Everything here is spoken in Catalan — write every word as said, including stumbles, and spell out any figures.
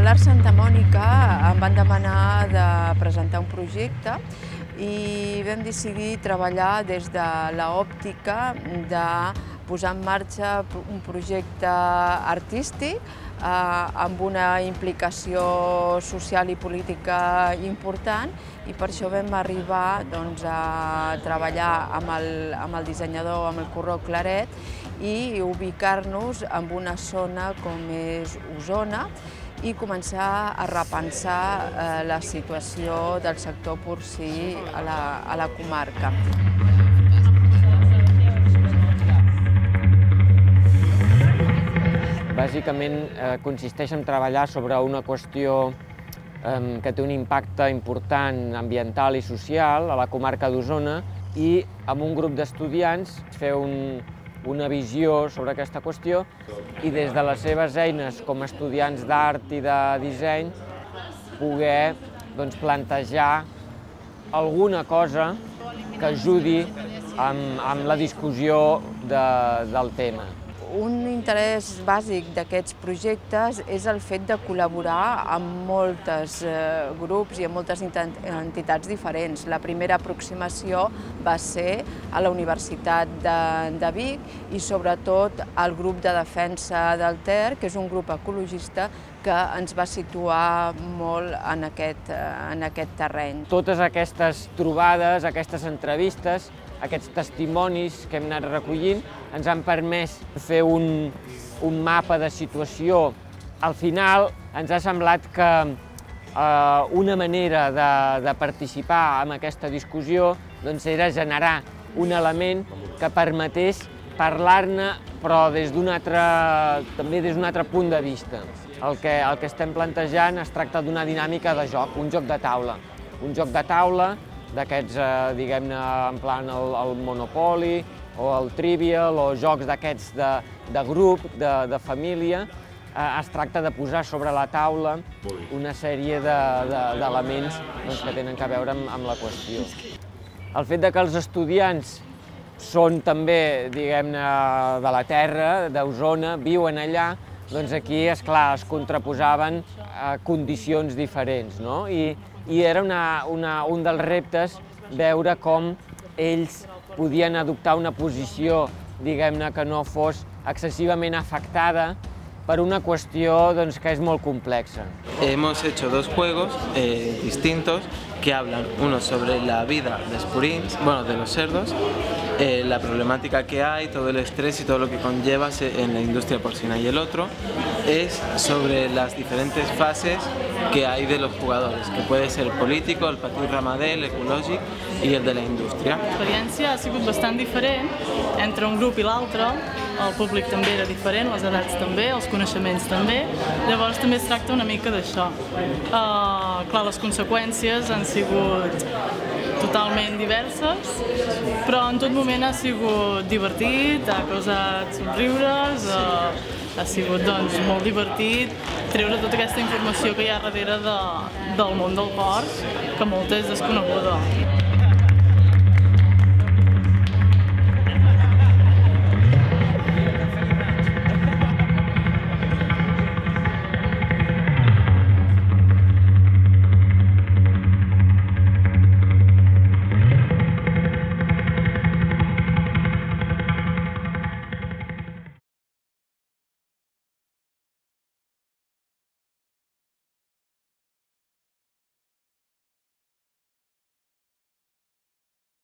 l'Art Santa Mònica em van demanar de presentar un projecte i vam decidir treballar des de l'òptica de posar en marxa un projecte artístic amb una implicació social i política important, i per això vam arribar a treballar amb el dissenyador, amb el Corró Claret, i ubicar-nos en una zona com és Osona i començar a repensar la situació del sector porcí a la comarca. Bàsicament consisteix en treballar sobre una qüestió que té un impacte important ambiental i social a la comarca d'Osona, i amb un grup d'estudiants fer una visió sobre aquesta qüestió i des de les seves eines com a estudiants d'art i de disseny poder plantejar alguna cosa que ajudi amb la discussió del tema. Un interès bàsic d'aquests projectes és el fet de col·laborar amb molts grups i amb moltes entitats diferents. La primera aproximació va ser a la Universitat de Vic i sobretot al grup de defensa del Ter, que és un grup ecologista que ens va situar molt en aquest terreny. Totes aquestes trobades, aquestes entrevistes, aquests testimonis que hem anat recollint ens han permès fer un mapa de situació. Al final ens ha semblat que una manera de participar en aquesta discussió era generar un element que permetés parlar-ne, però també des d'un altre punt de vista. El que estem plantejant es tracta d'una dinàmica de joc, un joc de taula. Un joc de taula d'aquests, diguem-ne, en plan el Monopoly o el Trivial o jocs d'aquests de grup, de família. Es tracta de posar sobre la taula una sèrie d'elements que tenen a veure amb la qüestió. El fet que els estudiants són també, diguem-ne, de la terra, d'Osona, viuen allà, doncs aquí, esclar, es contraposaven condicions diferents, no? I era un dels reptes veure com ells podien adoptar una posició, diguem-ne, que no fos excessivament afectada per una qüestió que és molt complexa. Hemos hecho dos juegos distintos que hablan, uno sobre la vida de los purins, bueno, de los cerdos, la problemática que hay, todo el estrés y todo lo que conlleva en la industria porcina, y el otro es sobre las diferentes fases que hay de los jugadores, que puede ser el político, el petit ramader, el ecològic i el de la indústria. L'experiència ha sigut bastant diferent entre un grup i l'altre. El públic també era diferent, les edats també, els coneixements també. Llavors també es tracta una mica d'això. Clar, les conseqüències han sigut totalment diverses, però en tot moment ha sigut divertit, ha causat somriures, ha sigut molt divertit treure tota aquesta informació que hi ha darrere del món del porc, que molta és desconeguda.